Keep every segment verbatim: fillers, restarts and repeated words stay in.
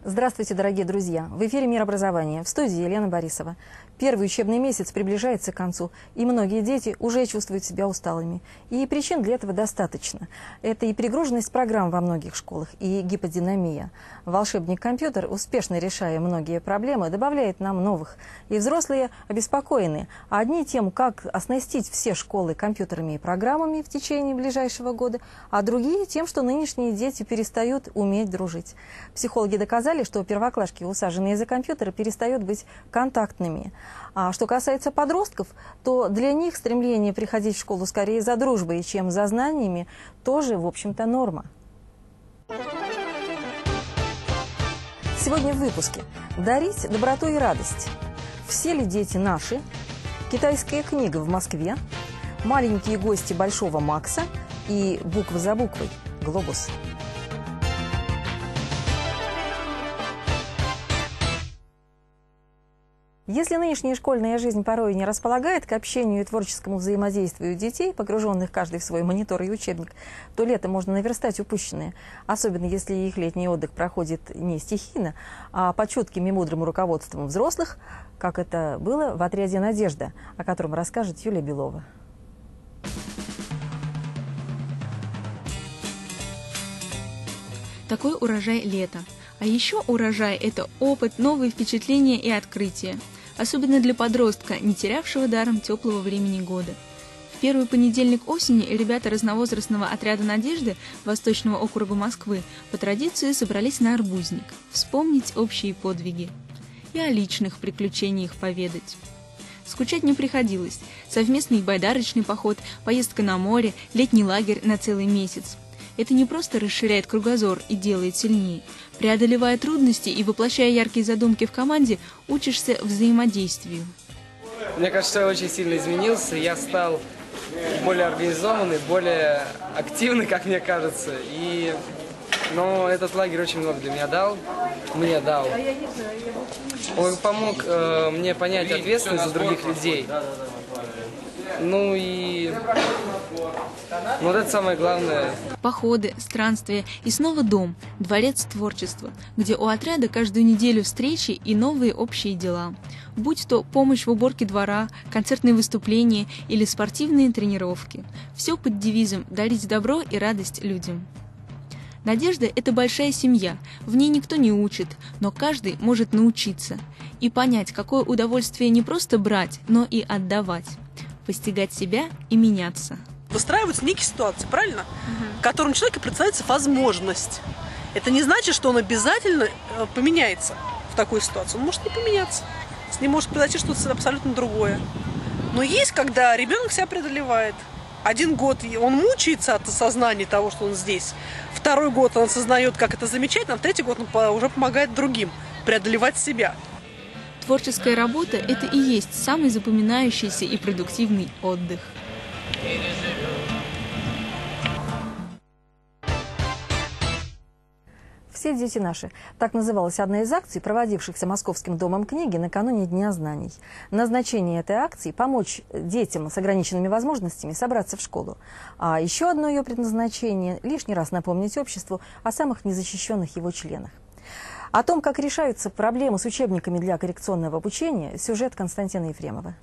Здравствуйте, дорогие друзья! В эфире «Мир образования», в студии Елена Борисова. Первый учебный месяц приближается к концу, и многие дети уже чувствуют себя усталыми. И причин для этого достаточно. Это и перегруженность программ во многих школах, и гиподинамия. Волшебник-компьютер, успешно решая многие проблемы, добавляет нам новых. И взрослые обеспокоены. Одни тем, как оснастить все школы компьютерами и программами в течение ближайшего года, а другие тем, что нынешние дети перестают уметь дружить. Психологи доказали, что первоклашки, усаженные за компьютеры, перестают быть контактными. А что касается подростков, то для них стремление приходить в школу скорее за дружбой, чем за знаниями, тоже, в общем-то, норма. Сегодня в выпуске. Дарить доброту и радость. Все ли дети наши? Китайская книга в Москве. Маленькие гости Большого Макса и буква за буквой глобус. Если нынешняя школьная жизнь порой не располагает к общению и творческому взаимодействию детей, погруженных каждый в свой монитор и учебник, то летом можно наверстать упущенное, особенно если их летний отдых проходит не стихийно, а под чутким и мудрым руководством взрослых, как это было в отряде «Надежда», о котором расскажет Юлия Белова. Такой урожай лета. А еще урожай – это опыт, новые впечатления и открытия. Особенно для подростка, не терявшего даром теплого времени года. В первый понедельник осени ребята разновозрастного отряда «Надежды» Восточного округа Москвы по традиции собрались на арбузник, вспомнить общие подвиги и о личных приключениях поведать. Скучать не приходилось. Совместный байдарочный поход, поездка на море, летний лагерь на целый месяц. Это не просто расширяет кругозор и делает сильнее. Преодолевая трудности и воплощая яркие задумки в команде, учишься взаимодействию. Мне кажется, я очень сильно изменился. Я стал более организованный, более активный, как мне кажется. И... Но этот лагерь очень много для меня дал. Мне дал. Он помог э, мне понять ответственность за других людей. Ну и... Вот это самое главное. Походы, странствия и снова дом, дворец творчества, где у отряда каждую неделю встречи и новые общие дела. Будь то помощь в уборке двора, концертные выступления или спортивные тренировки. Все под девизом «Дарить добро и радость людям». Надежда – это большая семья, в ней никто не учит, но каждый может научиться и понять, какое удовольствие не просто брать, но и отдавать, постигать себя и меняться. Выстраиваются некие ситуации, правильно? Угу. В котором человеку представляется возможность. Это не значит, что он обязательно поменяется в такую ситуацию. Он может не поменяться. С ним может произойти что-то абсолютно другое. Но есть, когда ребенок себя преодолевает. Один год он мучается от осознания того, что он здесь. Второй год он осознает, как это замечательно. А третий год он уже помогает другим преодолевать себя. Творческая работа – это и есть самый запоминающийся и продуктивный отдых. Все дети наши. Так называлась одна из акций, проводившихся Московским домом книги накануне Дня знаний. Назначение этой акции – помочь детям с ограниченными возможностями собраться в школу. А еще одно ее предназначение – лишний раз напомнить обществу о самых незащищенных его членах. О том, как решаются проблемы с учебниками для коррекционного обучения, сюжет Константина Ефремова.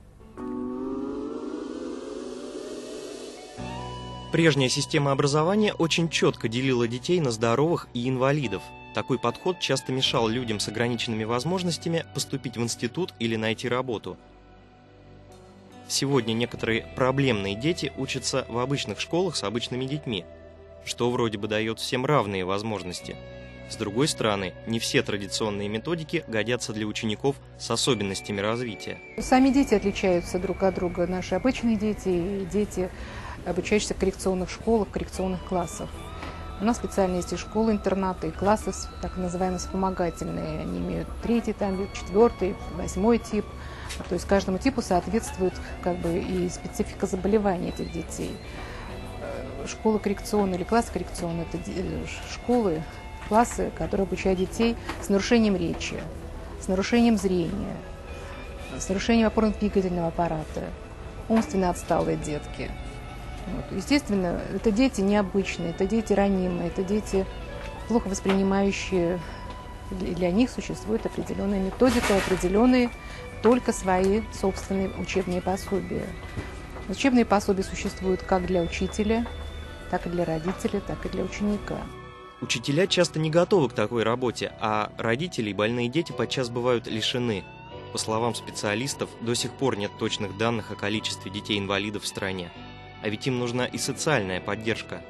Прежняя система образования очень четко делила детей на здоровых и инвалидов. Такой подход часто мешал людям с ограниченными возможностями поступить в институт или найти работу. Сегодня некоторые проблемные дети учатся в обычных школах с обычными детьми, что вроде бы дает всем равные возможности. С другой стороны, не все традиционные методики годятся для учеников с особенностями развития. Сами дети отличаются друг от друга, наши обычные дети и дети, обучающиеся в коррекционных школах, коррекционных классах. У нас специально есть и школы-интернаты, и классы так называемые вспомогательные. Они имеют третий, там, четвертый, восьмой тип. То есть каждому типу соответствует как бы и специфика заболеваний этих детей. Школы коррекционные или классы коррекционные – это школы, классы, которые обучают детей с нарушением речи, с нарушением зрения, с нарушением опорно-двигательного аппарата, умственно отсталые детки. Вот. Естественно, это дети необычные, это дети ранимые, это дети, плохо воспринимающие И для них существует определенная методика, определенные только свои собственные учебные пособия. Учебные пособия существуют как для учителя, так и для родителя, так и для ученика. Учителя часто не готовы к такой работе, а родители и больные дети подчас бывают лишены. По словам специалистов, до сих пор нет точных данных о количестве детей-инвалидов в стране. А ведь им нужна и социальная поддержка.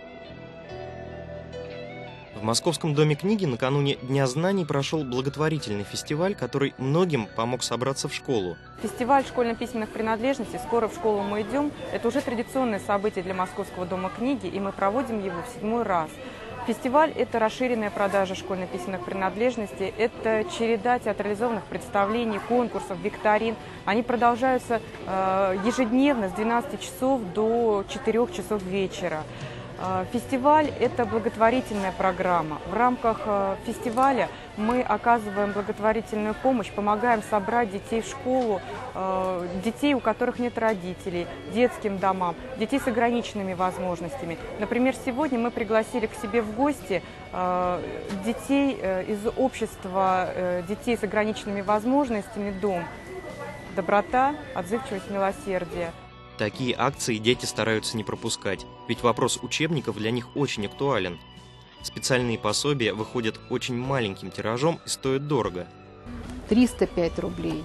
В Московском доме книги накануне Дня знаний прошел благотворительный фестиваль, который многим помог собраться в школу. Фестиваль школьно-письменных принадлежностей «Скоро в школу мы идем» – это уже традиционное событие для Московского дома книги, и мы проводим его в седьмой раз. Фестиваль – это расширенная продажа школьно-письменных принадлежностей, это череда театрализованных представлений, конкурсов, викторин. Они продолжаются э, ежедневно с двенадцати часов до четырёх часов вечера. Фестиваль – это благотворительная программа. В рамках фестиваля мы оказываем благотворительную помощь, помогаем собрать детей в школу, детей, у которых нет родителей, детским домам, детей с ограниченными возможностями. Например, сегодня мы пригласили к себе в гости детей из общества детей с ограниченными возможностями «Дом». Доброта, отзывчивость, милосердие. Такие акции дети стараются не пропускать, ведь вопрос учебников для них очень актуален. Специальные пособия выходят очень маленьким тиражом и стоят дорого. триста пять рублей.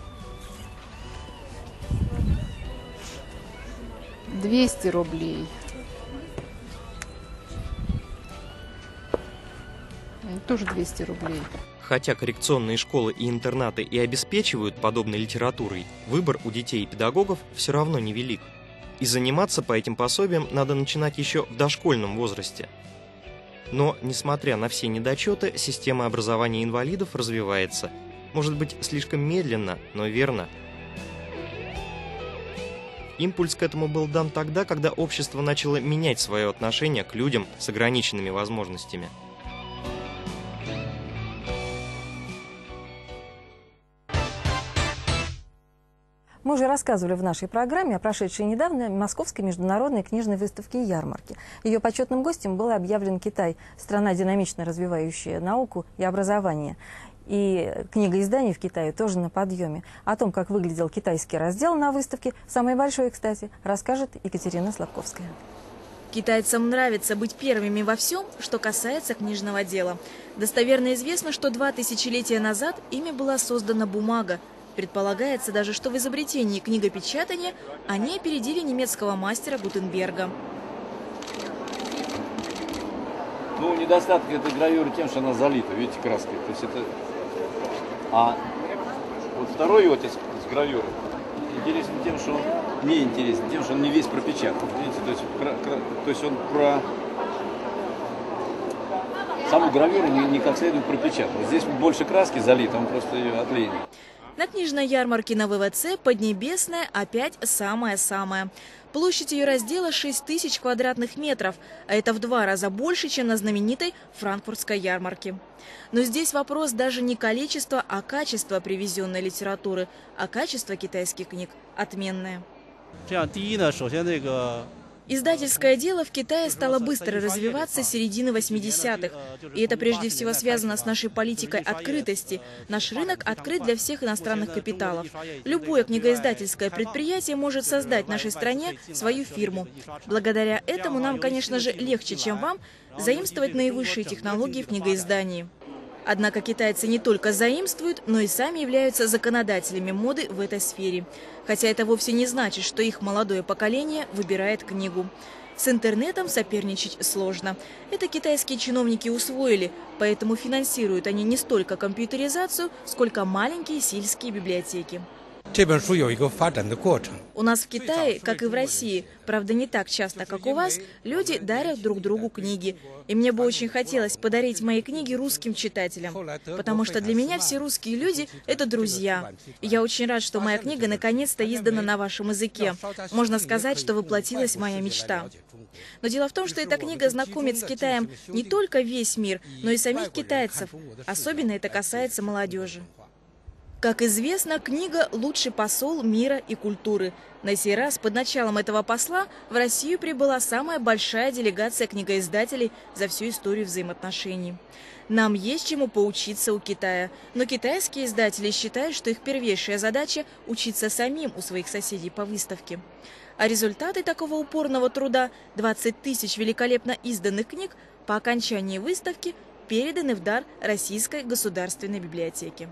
двести рублей. Тоже двести рублей. Хотя коррекционные школы и интернаты и обеспечивают подобной литературой, выбор у детей и педагогов все равно невелик. И заниматься по этим пособиям надо начинать еще в дошкольном возрасте. Но, несмотря на все недочеты, система образования инвалидов развивается. Может быть, слишком медленно, но верно. Импульс к этому был дан тогда, когда общество начало менять свое отношение к людям с ограниченными возможностями. Мы уже рассказывали в нашей программе о прошедшей недавно Московской международной книжной выставке и ярмарке. Ее почетным гостем был объявлен Китай, страна, динамично развивающая науку и образование. И книгоиздание в Китае тоже на подъеме. О том, как выглядел китайский раздел на выставке, самый большой, кстати, расскажет Екатерина Славковская. Китайцам нравится быть первыми во всем, что касается книжного дела. Достоверно известно, что два тысячелетия назад ими была создана бумага. Предполагается даже, что в изобретении книгопечатания они опередили немецкого мастера Гутенберга. Ну, недостаток этой гравюры тем, что она залита, видите, краской. То есть это... А вот второй вот с гравюрой интересен тем, что он не интересен, тем, что он не весь пропечатан. Видите, то есть, то есть он про саму гравюру не, не как следует пропечатан. Здесь больше краски залито, он просто ее отлеет. На книжной ярмарке на вэ вэ цэ Поднебесная опять самое-самое. Площадь ее раздела шесть тысяч квадратных метров, а это в два раза больше, чем на знаменитой франкфуртской ярмарке. Но здесь вопрос даже не количества, а качества привезенной литературы, а качество китайских книг отменное. Издательское дело в Китае стало быстро развиваться с середины восьмидесятых. И это прежде всего связано с нашей политикой открытости. Наш рынок открыт для всех иностранных капиталов. Любое книгоиздательское предприятие может создать в нашей стране свою фирму. Благодаря этому нам, конечно же, легче, чем вам, заимствовать наивысшие технологии в книгоиздании. Однако китайцы не только заимствуют, но и сами являются законодателями моды в этой сфере. Хотя это вовсе не значит, что их молодое поколение выбирает книгу. С интернетом соперничать сложно. Это китайские чиновники усвоили, поэтому финансируют они не столько компьютеризацию, сколько маленькие сельские библиотеки. У нас в Китае, как и в России, правда не так часто, как у вас, люди дарят друг другу книги. И мне бы очень хотелось подарить мои книги русским читателям, потому что для меня все русские люди – это друзья. И я очень рад, что моя книга наконец-то издана на вашем языке. Можно сказать, что воплотилась моя мечта. Но дело в том, что эта книга знакомит с Китаем не только весь мир, но и самих китайцев. Особенно это касается молодежи. Как известно, книга – лучший посол мира и культуры. На сей раз под началом этого посла в Россию прибыла самая большая делегация книгоиздателей за всю историю взаимоотношений. Нам есть чему поучиться у Китая, но китайские издатели считают, что их первейшая задача – учиться самим у своих соседей по выставке. А результаты такого упорного труда – двадцать тысяч великолепно изданных книг – по окончании выставки переданы в дар Российской государственной библиотеке.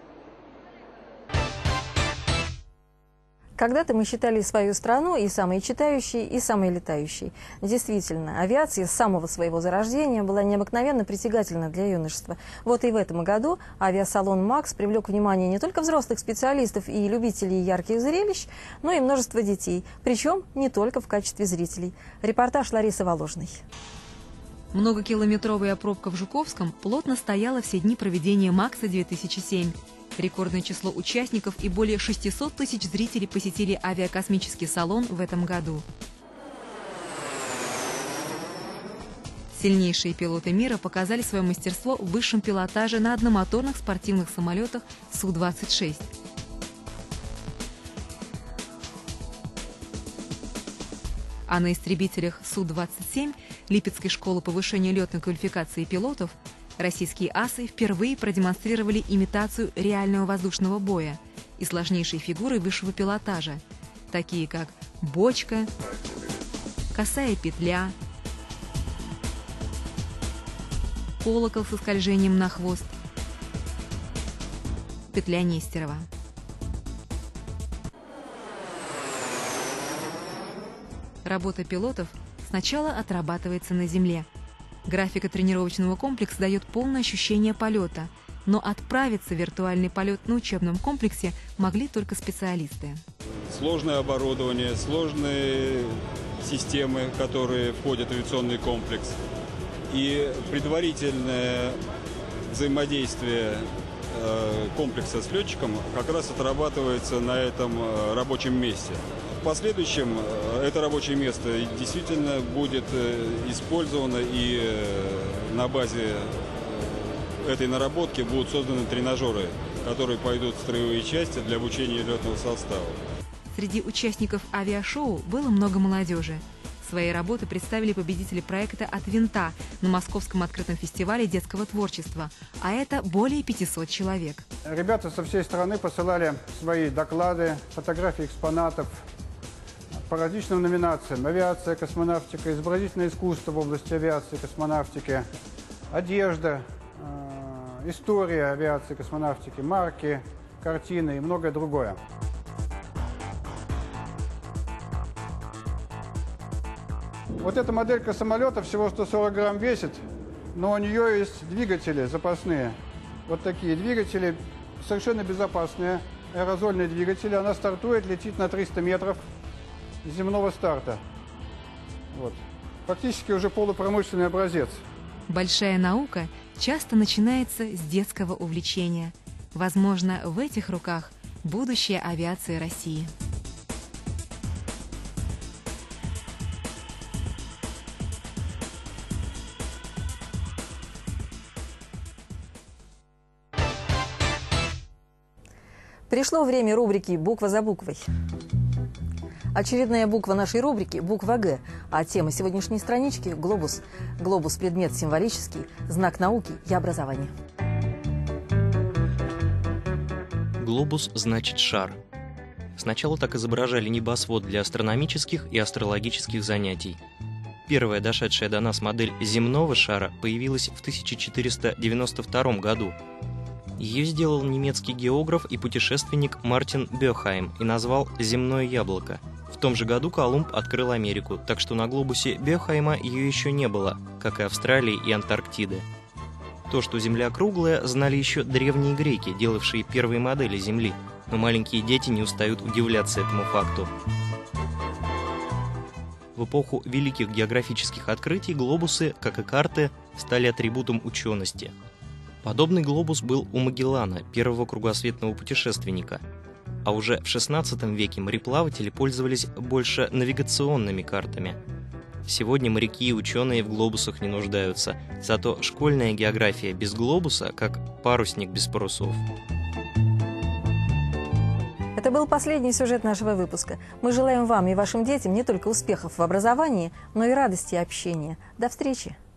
Когда-то мы считали свою страну и самой читающей, и самой летающей. Действительно, авиация с самого своего зарождения была необыкновенно притягательна для юношества. Вот и в этом году авиасалон «Макс» привлек внимание не только взрослых специалистов и любителей ярких зрелищ, но и множество детей, причем не только в качестве зрителей. Репортаж Ларисы Воложной. Многокилометровая пробка в Жуковском плотно стояла все дни проведения «Макса две тысячи семь». Рекордное число участников и более шестисот тысяч зрителей посетили авиакосмический салон в этом году. Сильнейшие пилоты мира показали свое мастерство в высшем пилотаже на одномоторных спортивных самолетах Су двадцать шесть. А на истребителях Су двадцать семь Липецкой школы повышения летной квалификации пилотов российские асы впервые продемонстрировали имитацию реального воздушного боя и сложнейшие фигуры высшего пилотажа, такие как бочка, косая петля, колокол со скольжением на хвост, петля Нестерова. Работа пилотов сначала отрабатывается на земле. Графика тренировочного комплекса дает полное ощущение полета, но отправиться в виртуальный полет на учебном комплексе могли только специалисты. Сложное оборудование, сложные системы, которые входят в авиационный комплекс, и предварительное взаимодействие комплекса с летчиком как раз отрабатывается на этом рабочем месте. В последующем это рабочее место действительно будет использовано, и на базе этой наработки будут созданы тренажеры, которые пойдут в строевые части для обучения летного состава. Среди участников авиашоу было много молодежи. Свои работы представили победители проекта «От винта» на Московском открытом фестивале детского творчества, а это более пятисот человек. Ребята со всей страны посылали свои доклады, фотографии экспонатов по различным номинациям: авиация, космонавтика, изобразительное искусство в области авиации и космонавтики, одежда, э, история авиации и космонавтики, марки, картины и многое другое. Вот эта моделька самолета всего сто сорок грамм весит, но у нее есть двигатели запасные. Вот такие двигатели, совершенно безопасные, аэрозольные двигатели. Она стартует, летит на триста метров земного старта. Вот. Фактически уже полупромышленный образец. Большая наука часто начинается с детского увлечения. Возможно, в этих руках будущее авиации России. Пришло время рубрики «Буква за буквой». Очередная буква нашей рубрики – буква «Г», а тема сегодняшней странички – глобус. Глобус – предмет символический, знак науки и образования. Глобус значит шар. Сначала так изображали небосвод для астрономических и астрологических занятий. Первая дошедшая до нас модель земного шара появилась в тысяча четыреста девяносто втором году. Ее сделал немецкий географ и путешественник Мартин Бехайм и назвал «земное яблоко». В том же году Колумб открыл Америку, так что на глобусе Бехайма ее еще не было, как и Австралии и Антарктиды. То, что Земля круглая, знали еще древние греки, делавшие первые модели Земли, но маленькие дети не устают удивляться этому факту. В эпоху великих географических открытий глобусы, как и карты, стали атрибутом учености. Подобный глобус был у Магеллана, первого кругосветного путешественника. А уже в шестнадцатом веке мореплаватели пользовались больше навигационными картами. Сегодня моряки и ученые в глобусах не нуждаются, зато школьная география без глобуса, как парусник без парусов. Это был последний сюжет нашего выпуска. Мы желаем вам и вашим детям не только успехов в образовании, но и радости общения. До встречи!